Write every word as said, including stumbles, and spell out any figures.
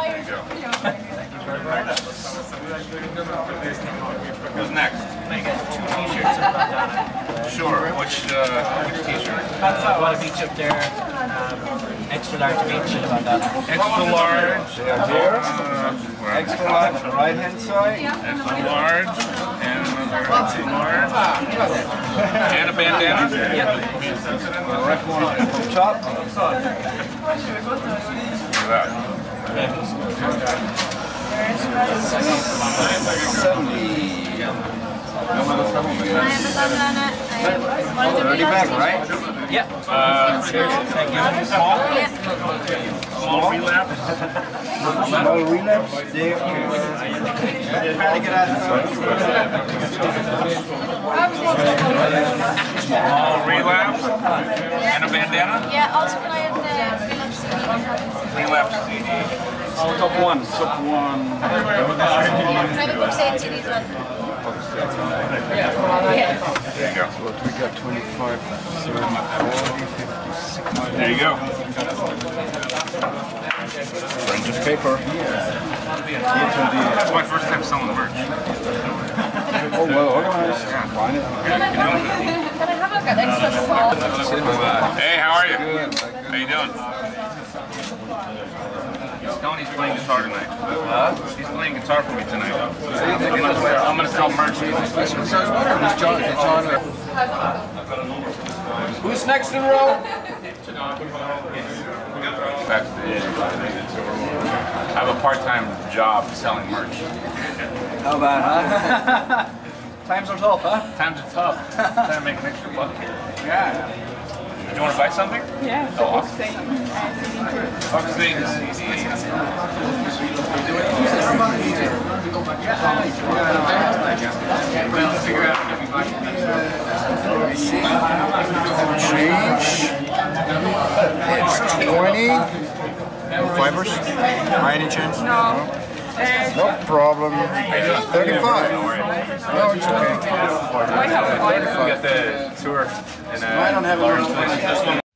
Who's next? I got two t-shirts of Bandana. Sure. Which uh, which t-shirt? Uh, one of each up there. Um, extra large of each of Bandana. Extra large. They are here. Uh, Extra large on the right hand side. extra large. And another extra large. And a bandana? Yep. The red one on top. Look at that. seventy. Already back, right? Yep. Uh, Thank you. Small? small relapse. Small relapse. They take it out. Small relapse. And a bandana? Yeah, also can I have the relapse C D? Relapse C D. Top one. Top one. Can I have a book set C D as well? Yeah. There you go. What we got? twenty-five, forty, fifty-six. There you go. Printed paper. That's my first time selling merch. Oh, well organized. Find it. Can I have a look at extra small? Hey, how are you? Good. How you doing? Tony's playing guitar tonight. Huh? He's playing guitar for me tonight. I'm gonna, I'm gonna sell merch. Who's next in row? Backstage. I have a part-time job selling merch. How bad, huh? Times are tough, huh? Times are tough. Trying to make an extra buck. Yeah. Do you want to buy something? Yeah, Oh, awesome. Box thing is easy. Change. It's twenty. Fibers? By any chance? No. No problem. thirty-five. No, it's okay. I have We got the tour in a I don't have large enough. thing. This one